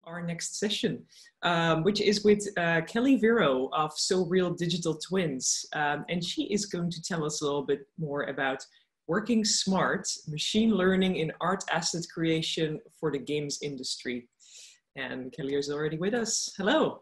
our next session, which is with Kelly Vero of So Real Digital Twins. And she is going to tell us a little bit more about working smart, machine learning in art asset creation for the games industry. And Kelly is already with us. Hello.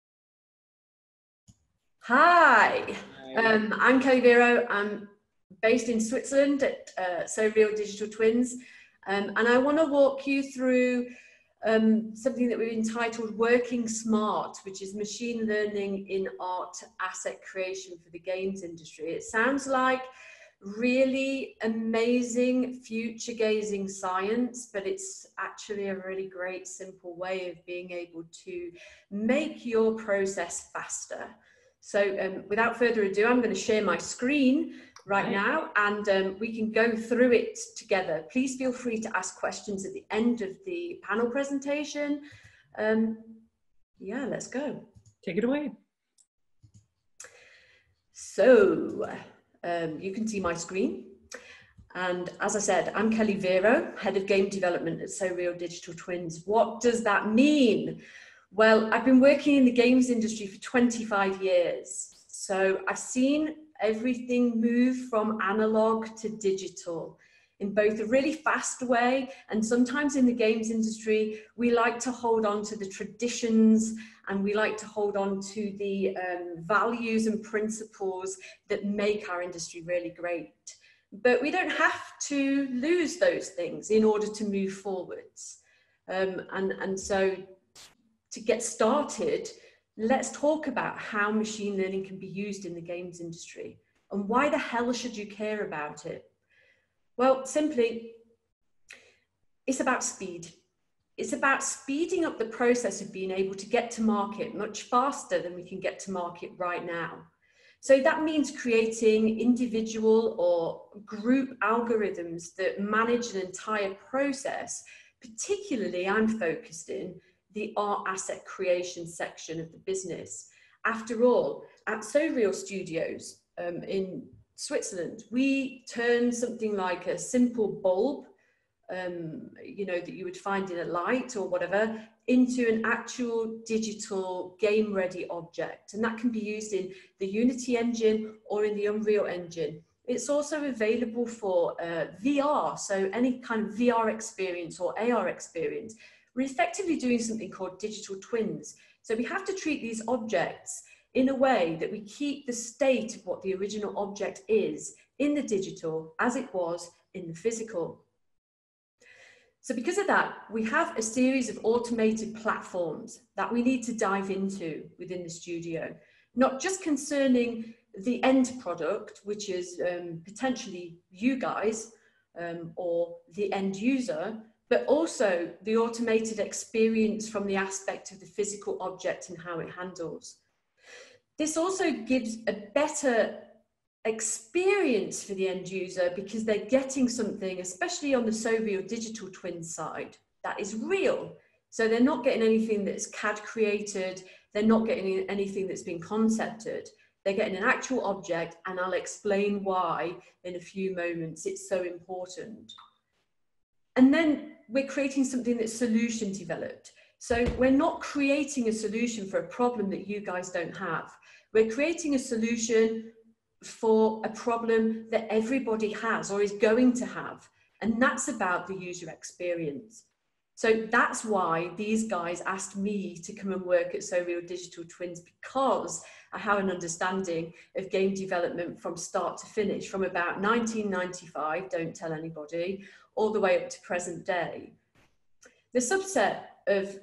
Hi. I'm Kelly Vero. I'm based in Switzerland at So Real Digital Twins. And I want to walk you through something that we've entitled Working Smart, which is machine learning in art asset creation for the games industry. It sounds like really amazing future gazing science, but it's actually a really great simple way of being able to make your process faster. So without further ado, I'm going to share my screen right now, and we can go through it together. Please feel free to ask questions at the end of the panel presentation. Yeah, let's go. Take it away. So you can see my screen. And as I said, I'm Kelly Vero, Head of Game Development at So Real Digital Twins. What does that mean? Well, I've been working in the games industry for 25 years. So I've seen everything move from analog to digital in both a really fast way, and sometimes in the games industry, we like to hold on to the traditions and we like to hold on to the values and principles that make our industry really great. But we don't have to lose those things in order to move forwards. And so to get started, let's talk about how machine learning can be used in the games industry and why the hell should you care about it? Well, simply, it's about speed. It's about speeding up the process of being able to get to market much faster than we can get to market right now. So that means creating individual or group algorithms that manage an entire process. Particularly, I'm focused in the art asset creation section of the business. After all, at So Real Studios in Switzerland, we turn something like a simple bulb, you know, that you would find in a light or whatever, into an actual digital game-ready object. And that can be used in the Unity engine or in the Unreal engine. It's also available for VR, so any kind of VR experience or AR experience. We're effectively doing something called digital twins. So we have to treat these objects in a way that we keep the state of what the original object is in the digital as it was in the physical. So because of that, we have a series of automated platforms that we need to dive into within the studio, not just concerning the end product, which is potentially you guys or the end user, but also the automated experience from the aspect of the physical object and how it handles. This also gives a better experience for the end user because they're getting something, especially on the So Real Digital Twin side, that is real. So they're not getting anything that's CAD created, they're not getting anything that's been concepted. They're getting an actual object, and I'll explain why in a few moments it's so important. And then we're creating something that's solution developed. So we're not creating a solution for a problem that you guys don't have. We're creating a solution for a problem that everybody has or is going to have. And that's about the user experience. So that's why these guys asked me to come and work at So Real Digital Twins, because I have an understanding of game development from start to finish, from about 1995, don't tell anybody, all the way up to present day. The subset of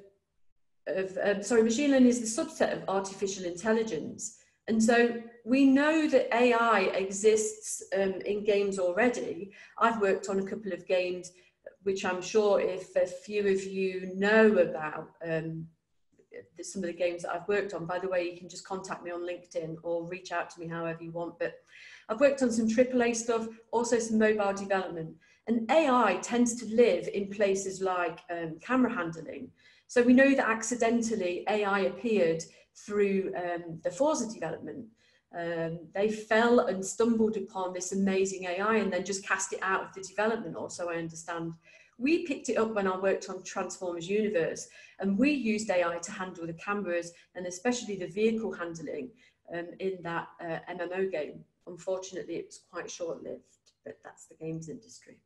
machine learning is the subset of artificial intelligence. And so we know that AI exists in games already. I've worked on a couple of games, which I'm sure if a few of you know about some of the games that I've worked on. By the way, you can just contact me on LinkedIn or reach out to me however you want. But I've worked on some AAA stuff, also some mobile development. And AI tends to live in places like camera handling. So we know that accidentally AI appeared through the Forza development. They fell and stumbled upon this amazing AI and then just cast it out of the development, or so I understand, We picked it up when I worked on Transformers Universe, and we used AI to handle the cameras and especially the vehicle handling in that MMO game. Unfortunately, it was quite short-lived, but that's the games industry.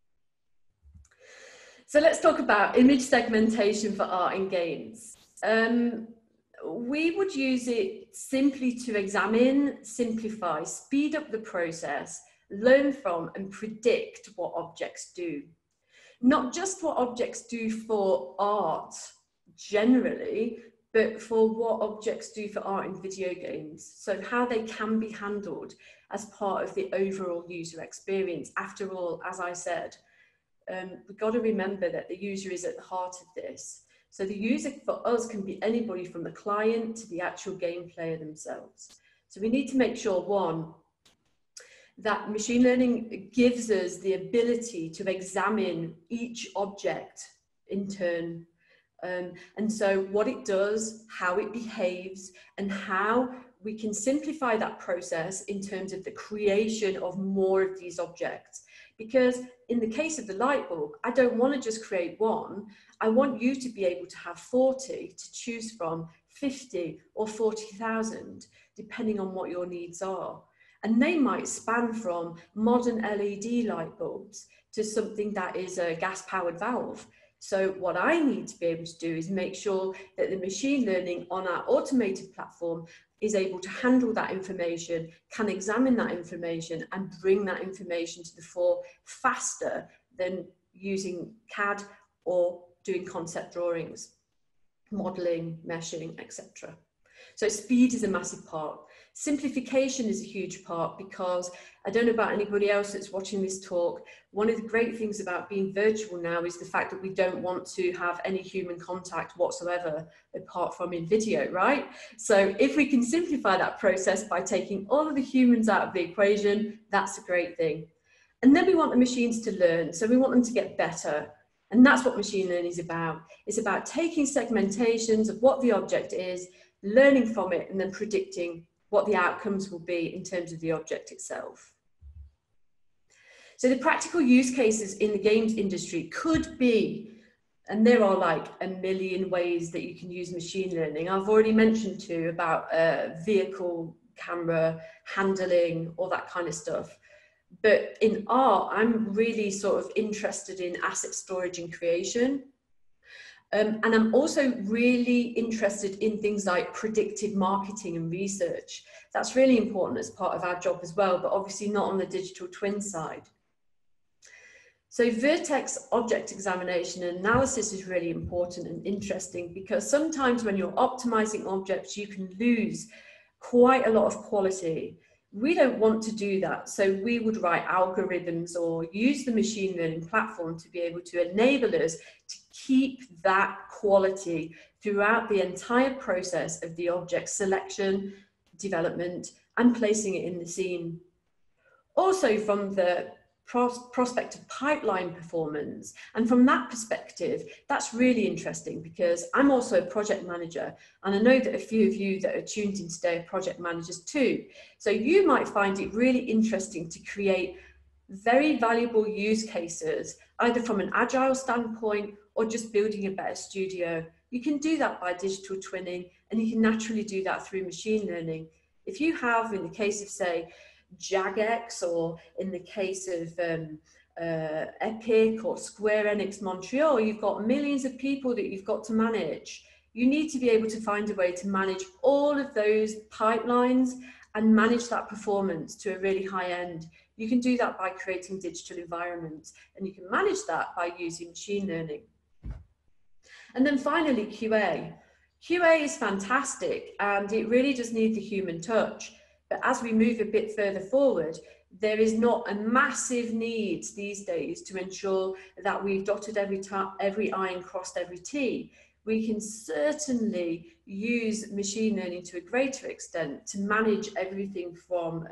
So let's talk about image segmentation for art and games. We would use it simply to examine, simplify, speed up the process, learn from and predict what objects do. Not just what objects do for art generally, but for what objects do for art in video games. So how they can be handled as part of the overall user experience. After all, as I said, we've got to remember that the user is at the heart of this. So the user for us can be anybody from the client to the actual game player themselves. So we need to make sure, one, that machine learning gives us the ability to examine each object in turn. And so what it does, how it behaves, and how we can simplify that process in terms of the creation of more of these objects. Because in the case of the light bulb, I don't want to just create one. I want you to be able to have 40 to choose from, 50 or 40,000, depending on what your needs are. And they might span from modern LED light bulbs to something that is a gas-powered valve. So what I need to be able to do is make sure that the machine learning on our automated platform is able to handle that information, can examine that information and bring that information to the fore faster than using CAD or doing concept drawings, modeling, meshing, etc. So speed is a massive part. Simplification is a huge part, because I don't know about anybody else that's watching this talk. One of the great things about being virtual now is the fact that we don't want to have any human contact whatsoever apart from in video, right? So if we can simplify that process by taking all of the humans out of the equation, that's a great thing. And then we want the machines to learn. So we want them to get better. And that's what machine learning is about. It's about taking segmentations of what the object is, learning from it, and then predicting what the outcomes will be in terms of the object itself. So the practical use cases in the games industry could be, and there are like a million ways that you can use machine learning. I've already mentioned too about vehicle camera handling, all that kind of stuff. But in art, I'm really sort of interested in asset storage and creation. And I'm also really interested in things like predictive marketing and research. That's really important as part of our job as well, but obviously not on the digital twin side. So vertex object examination and analysis is really important and interesting, because sometimes when you're optimizing objects, you can lose quite a lot of quality. We don't want to do that. So we would write algorithms or use the machine learning platform to be able to enable us to keep that quality throughout the entire process of the object selection, development, and placing it in the scene. Also from the prospect of pipeline performance. And from that perspective, that's really interesting, because I'm also a project manager, and I know that a few of you that are tuned in today are project managers too. So you might find it really interesting to create very valuable use cases, either from an agile standpoint or just building a better studio. You can do that by digital twinning, and you can naturally do that through machine learning. If you have, in the case of, say, Jagex, or in the case of Epic or Square Enix Montreal, you've got millions of people that you've got to manage. You need to be able to find a way to manage all of those pipelines and manage that performance to a really high end. You can do that by creating digital environments, and you can manage that by using machine learning. And then finally, QA. QA is fantastic, and it really does need the human touch. But as we move a bit further forward, there is not a massive need these days to ensure that we've dotted every I and crossed every T. We can certainly use machine learning to a greater extent to manage everything from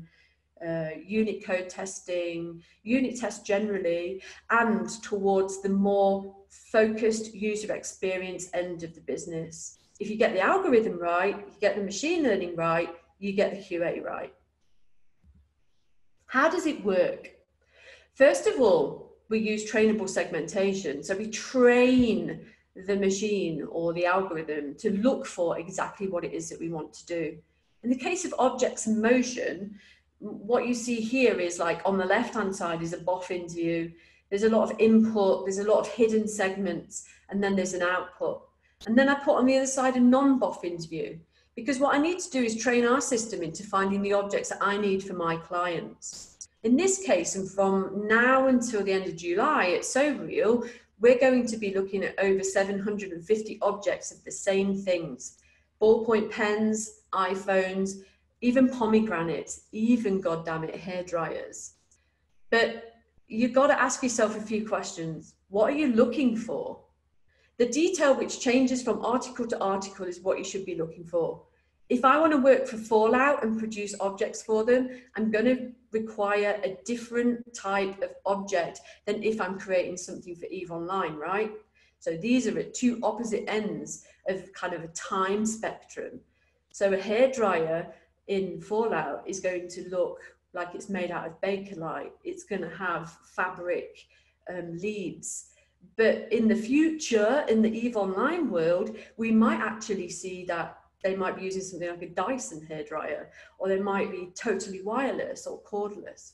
unit code testing, unit tests generally, and towards the more focused user experience end of the business. If you get the algorithm right, you get the machine learning right, you get the QA right. How does it work? First of all, we use trainable segmentation. So we train the machine or the algorithm to look for exactly what it is that we want to do. In the case of objects in motion, what you see here is, like, on the left-hand side is a boffin view. There's a lot of input, there's a lot of hidden segments, and then there's an output. And then I put on the other side a non-boffins view, because what I need to do is train our system into finding the objects that I need for my clients. In this case, and from now until the end of July at SoReal, we're going to be looking at over 750 objects of the same things: ballpoint pens, iPhones, even pomegranates, even, goddammit, hairdryers. But you've got to ask yourself a few questions. What are you looking for? The detail which changes from article to article is what you should be looking for. If I want to work for Fallout and produce objects for them, I'm going to require a different type of object than if I'm creating something for EVE Online, right? So these are at two opposite ends of kind of a time spectrum. So a hairdryer in Fallout is going to look like it's made out of Bakelite. It's going to have fabric leads. But in the future, in the EVE Online world, we might actually see that they might be using something like a Dyson hairdryer, or they might be totally wireless or cordless.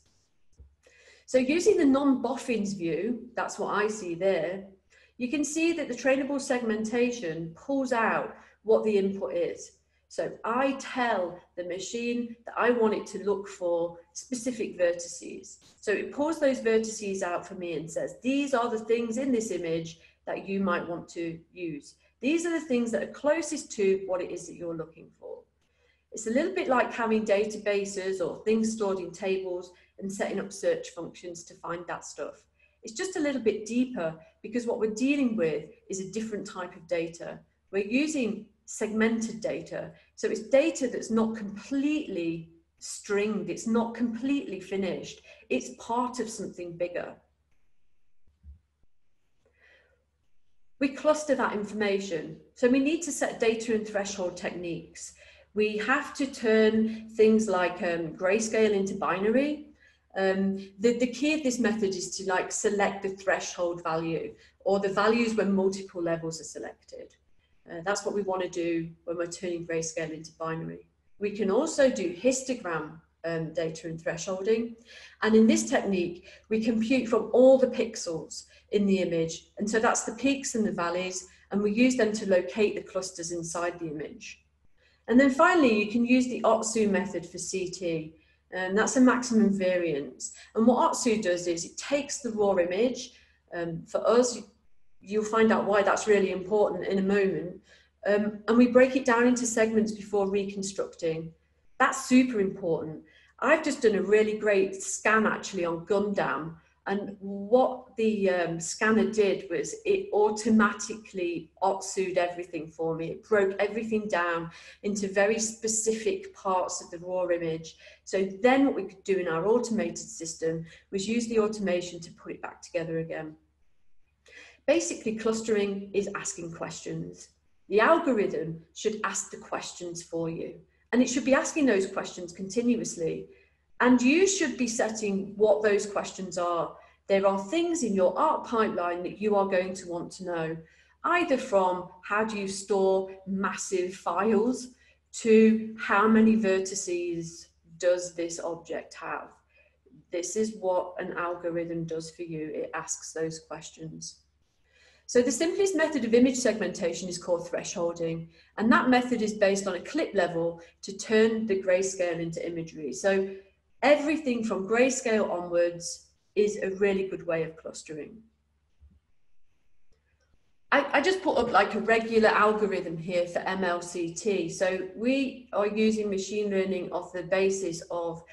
So using the non-boffins view, that's what I see there, you can see that the trainable segmentation pulls out what the input is. So I tell the machine that I want it to look for specific vertices. So it pulls those vertices out for me and says, these are the things in this image that you might want to use. These are the things that are closest to what it is that you're looking for. It's a little bit like having databases or things stored in tables and setting up search functions to find that stuff. It's just a little bit deeper, because what we're dealing with is a different type of data. We're using segmented data. So it's data that's not completely stringed, it's not completely finished, it's part of something bigger. We cluster that information. So we need to set data and threshold techniques. We have to turn things like grayscale into binary. The key of this method is to select the threshold value, or the values when multiple levels are selected. That's what we want to do when we're turning grayscale into binary. We can also do histogram data and thresholding. And in this technique, we compute from all the pixels in the image. And so that's the peaks and the valleys, and we use them to locate the clusters inside the image. And then finally, you can use the OTSU method for CT, and that's a maximum variance. And what OTSU does is it takes the raw image. For us, you'll find out why that's really important in a moment. And we break it down into segments before reconstructing. That's super important. I've just done a really great scan actually on Gundam, and what the scanner did was it automatically OTSU'd everything for me. It broke everything down into very specific parts of the raw image. So then what we could do in our automated system was use the automation to put it back together again. Basically, clustering is asking questions. The algorithm should ask the questions for you, and it should be asking those questions continuously. And you should be setting what those questions are. There are things in your art pipeline that you are going to want to know, either from how do you store massive files to how many vertices does this object have. This is what an algorithm does for you. It asks those questions. So the simplest method of image segmentation is called thresholding, and that method is based on a clip level to turn the grayscale into imagery. So everything from grayscale onwards is a really good way of clustering. I just put up like a regular algorithm here for MLCT. So we are using machine learning off the basis of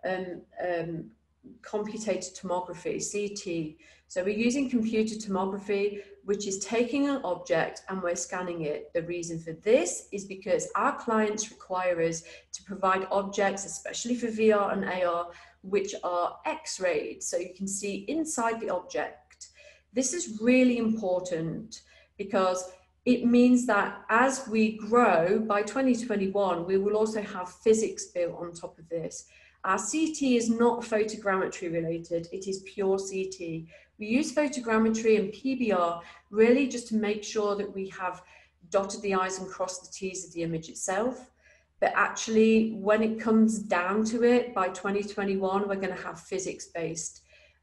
computated tomography, CT. So we're using computer tomography, which is taking an object and we're scanning it. The reason for this is because our clients require us to provide objects, especially for VR and AR, which are X-rayed, so you can see inside the object. This is really important because it means that as we grow, by 2021, we will also have physics built on top of this. Our CT is not photogrammetry related, it is pure CT. We We use photogrammetry and PBR really just to make sure that we have dotted the I's and crossed the T's of the image itself. But actually, when it comes down to it, by 2021, we're going to have physics-based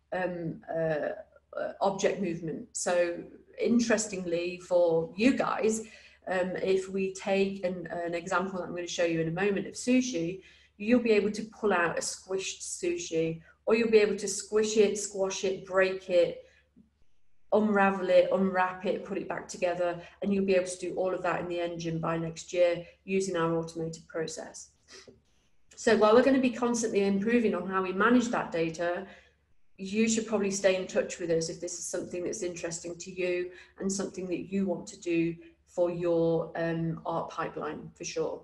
object movement. So interestingly for you guys, if we take an example that I'm going to show you in a moment of sushi, you'll be able to pull out a squished sushi, or you'll be able to squish it, squash it, break it, unravel it, unwrap it, put it back together, and you'll be able to do all of that in the engine by next year using our automated process. So while we're going to be constantly improving on how we manage that data, you should probably stay in touch with us if this is something that's interesting to you and something that you want to do for your art pipeline, for sure.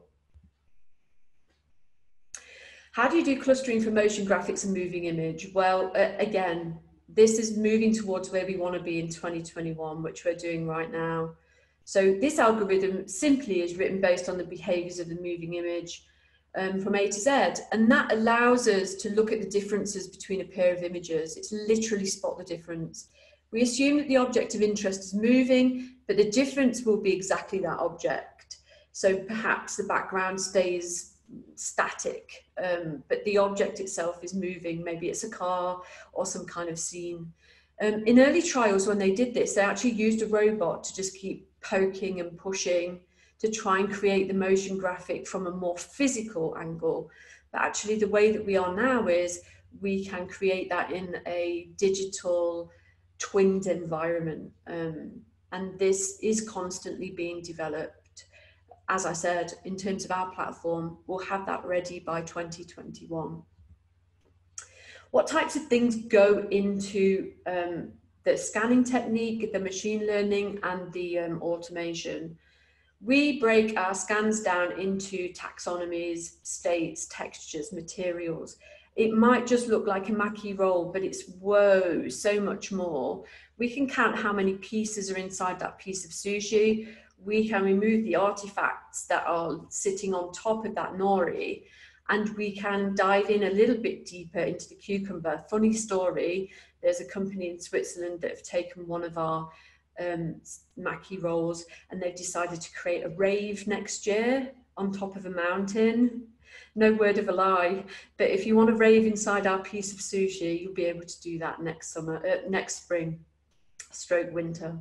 How do you do clustering for motion graphics and moving image? Well, again, this is moving towards where we want to be in 2021, which we're doing right now. So this algorithm simply is written based on the behaviors of the moving image from A to Z, and that allows us to look at the differences between a pair of images. It's literally spot the difference. We assume that the object of interest is moving, but the difference will be exactly that object. So perhaps the background stays static, but the object itself is moving. Maybe it's a car or some kind of scene. In early trials, when they did this, they actually used a robot to just keep poking and pushing to try and create the motion graphic from a more physical angle. But actually the way that we are now is we can create that in a digital twinned environment. And this is constantly being developed. As I said, in terms of our platform, we'll have that ready by 2021. What types of things go into the scanning technique, the machine learning, and the automation? We break our scans down into taxonomies, states, textures, materials. It might just look like a maki roll, but it's whoa, so much more. We can count how many pieces are inside that piece of sushi. We can remove the artifacts that are sitting on top of that nori, and we can dive in a little bit deeper into the cucumber. Funny story, there's a company in Switzerland that have taken one of our maki rolls, and they've decided to create a rave next year on top of a mountain. No word of a lie, but if you want to rave inside our piece of sushi, you'll be able to do that next summer, next spring, stroke winter.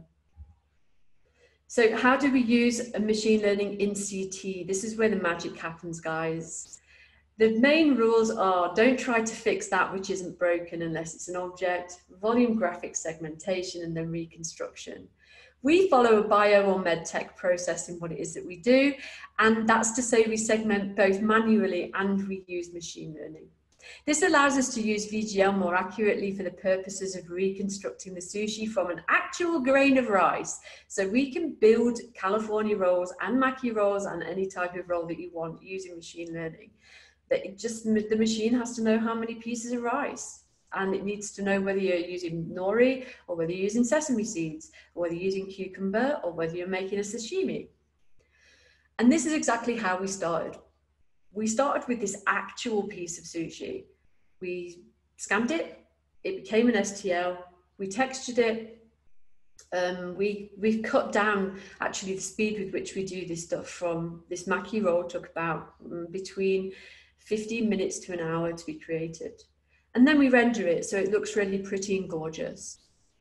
So how do we use a machine learning in CT? This is where the magic happens, guys. The main rules are: don't try to fix that which isn't broken unless it's an object, volume graphic segmentation, and then reconstruction. We follow a bio or med tech process in what it is that we do, and that's to say we segment both manually and we use machine learning. This allows us to use VGL more accurately for the purposes of reconstructing the sushi from an actual grain of rice. So we can build California rolls and maki rolls and any type of roll that you want using machine learning. The machine has to know how many pieces of rice, and it needs to know whether you're using nori or whether you're using sesame seeds, or whether you're using cucumber, or whether you're making a sashimi. And this is exactly how we started. We started with this actual piece of sushi. We scanned it, it became an STL, we textured it. We've cut down actually the speed with which we do this stuff. From this maki roll took about between 15 minutes to an hour to be created. And then we render it so it looks really pretty and gorgeous.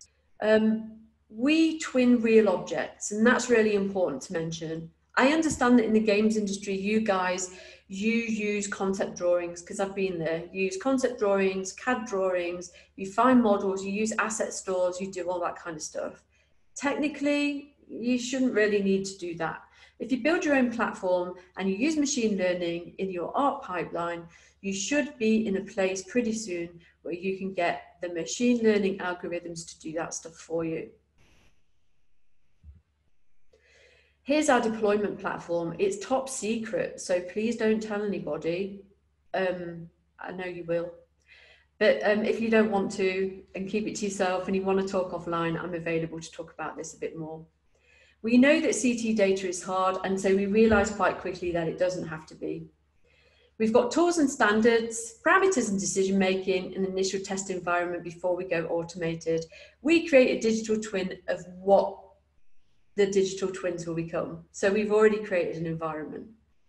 We twin real objects, and that's really important to mention. I understand that in the games industry, you use concept drawings, because I've been there. You use concept drawings, CAD drawings, you find models, you use asset stores, you do all that kind of stuff. Technically, you shouldn't really need to do that. If you build your own platform and you use machine learning in your art pipeline, you should be in a place pretty soon where you can get the machine learning algorithms to do that stuff for you. Here's our deployment platform. It's top secret, so please don't tell anybody. I know you will. But if you don't want to and keep it to yourself and you want to talk offline, I'm available to talk about this a bit more. We know that CT data is hard, and so we realized quite quickly that it doesn't have to be. We've got tools and standards, parameters and decision making, an initial test environment before we go automated. We create a digital twin of what the digital twins will become. So we've already created an environment.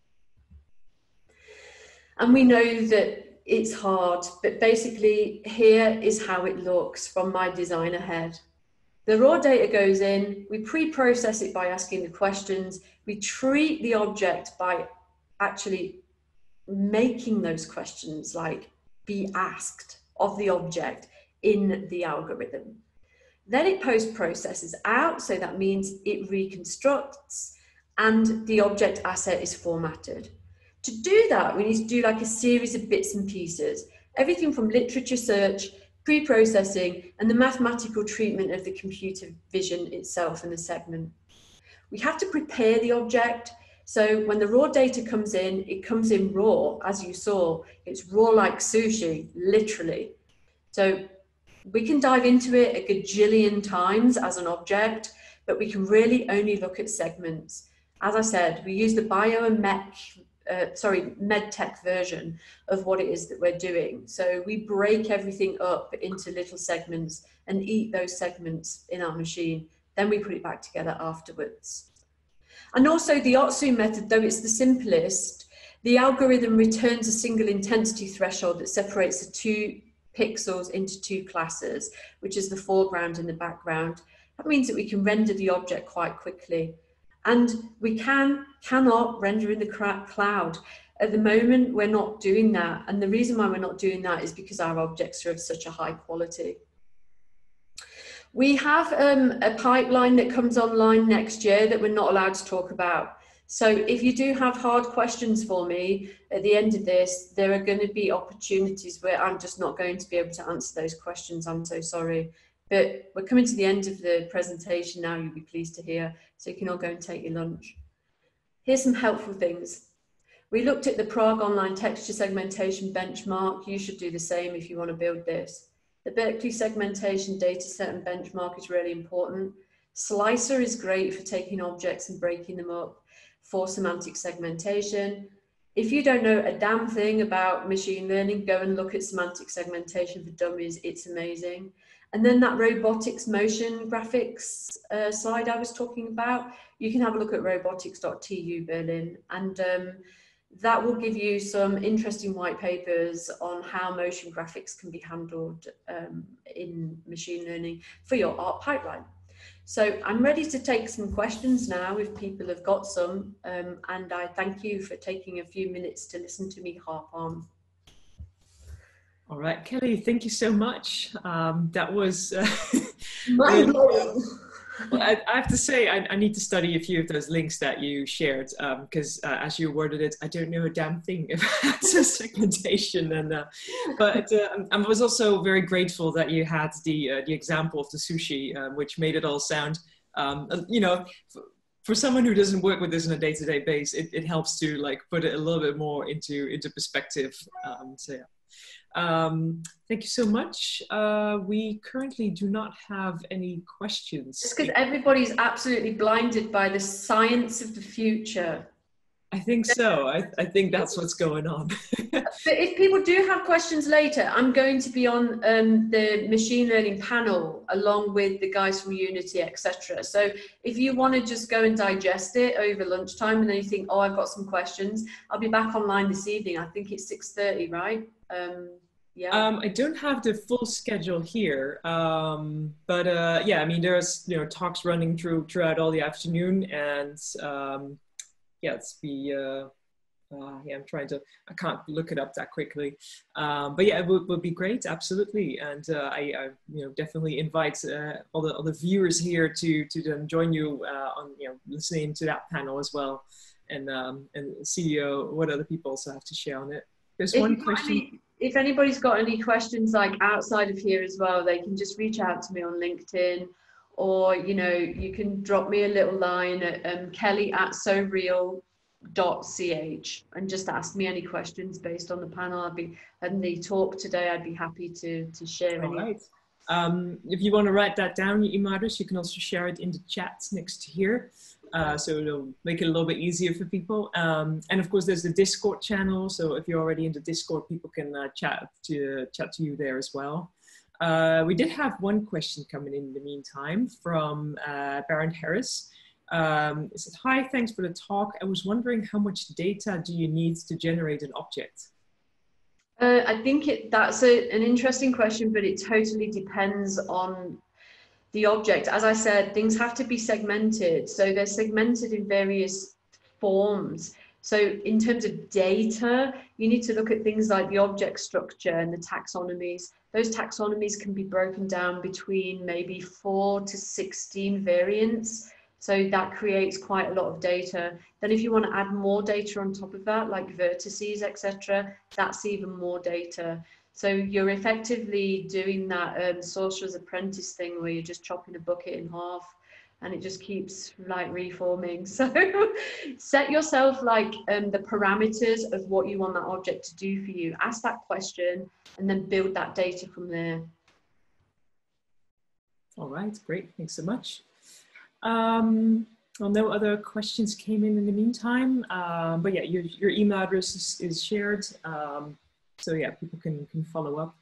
And we know that it's hard, but basically here is how it looks from my designer head. The raw data goes in, we pre-process it by asking the questions, we treat the object by actually making those questions like be asked of the object in the algorithm. Then it post-processes out, so that means it reconstructs and the object asset is formatted. To do that, we need to do like a series of bits and pieces, everything from literature search, pre-processing, and the mathematical treatment of the computer vision itself and the segment. We have to prepare the object. So when the raw data comes in, it comes in raw, as you saw. It's raw like sushi, literally. So we can dive into it a gajillion times as an object, but we can really only look at segments. As I said, we use the bio and medtech version of what it is that we're doing. So we break everything up into little segments and eat those segments in our machine. Then we put it back together afterwards. And also the OTSU method, though it's the simplest, the algorithm returns a single intensity threshold that separates the 2 pixels into 2 classes, which is the foreground and the background. That means that we can render the object quite quickly. And we cannot render in the cloud. At the moment, we're not doing that. And the reason why we're not doing that is because our objects are of such a high quality. We have a pipeline that comes online next year that we're not allowed to talk about. So if you do have hard questions for me at the end of this, there are going to be opportunities where I'm just not going to be able to answer those questions. I'm so sorry. But we're coming to the end of the presentation now, you'll be pleased to hear, so you can all go and take your lunch. Here's some helpful things. We looked at the Prague Online Texture Segmentation benchmark. You should do the same if you want to build this. The Berkeley segmentation dataset and benchmark is really important. Slicer is great for taking objects and breaking them up for semantic segmentation. If you don't know a damn thing about machine learning, go and look at semantic segmentation for dummies. It's amazing. And then that robotics motion graphics slide I was talking about, you can have a look at robotics.tu Berlin, and that will give you some interesting white papers on how motion graphics can be handled in machine learning for your art pipeline. So I'm ready to take some questions now if people have got some, and I thank you for taking a few minutes to listen to me harp on. All right, Kelly, thank you so much. That was mind-blowing. Well, I have to say, I need to study a few of those links that you shared, because as you worded it, I don't know a damn thing about segmentation. And but I was also very grateful that you had the example of the sushi, which made it all sound, you know, for someone who doesn't work with this on a day-to-day basis, it helps to like put it a little bit more into perspective. So yeah. Thank you so much. We currently do not have any questions. It's because everybody's absolutely blinded by the science of the future. I think so. I think that's what's going on. But if people do have questions later, I'm going to be on the machine learning panel along with the guys from Unity, etc. So if you want to just go and digest it over lunchtime and then you think, oh, I've got some questions, I'll be back online this evening. I think it's 6:30, right? Yeah. I don't have the full schedule here, but yeah, I mean, there's talks running throughout all the afternoon, and yeah, yeah, I can't look it up that quickly, but yeah, it would be great, absolutely, and I definitely invite all the viewers here to then join you on listening to that panel as well, and see what other people also have to share on it. There's one question. If anybody's got any questions like outside of here as well, they can just reach out to me on LinkedIn, or you can drop me a little line at kelly@soreal.ch and just ask me any questions based on the panel. And the talk today, I'd be happy to share any. All right. If you want to write that down, your email address, you can also share it in the chat next to here. So it'll make it a little bit easier for people. And of course, there's the Discord channel. So if you're already into Discord, people can chat to you there as well. We did have one question coming in the meantime from Baron Harris. It said, hi, thanks for the talk. I was wondering how much data do you need to generate an object? I think that's an interesting question, but it totally depends on the object. As I said, things have to be segmented. So they're segmented in various forms. So in terms of data, you need to look at things like the object structure and the taxonomies. Those taxonomies can be broken down between maybe 4 to 16 variants. So that creates quite a lot of data. Then if you want to add more data on top of that, like vertices, etc., that's even more data. So you're effectively doing that sorcerer's apprentice thing where you're just chopping a bucket in half and it just keeps like reforming. So set yourself like the parameters of what you want that object to do for you. Ask that question and then build that data from there. All right, great. Thanks so much. Well, no other questions came in the meantime, but yeah, your email address is shared. So yeah, people can follow up.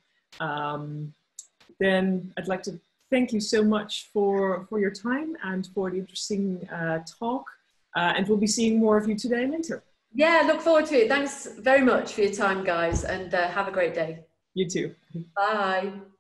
Then I'd like to thank you so much for your time and for the interesting talk. And we'll be seeing more of you today and later. Yeah, look forward to it. Thanks very much for your time, guys, and have a great day. You too. Bye.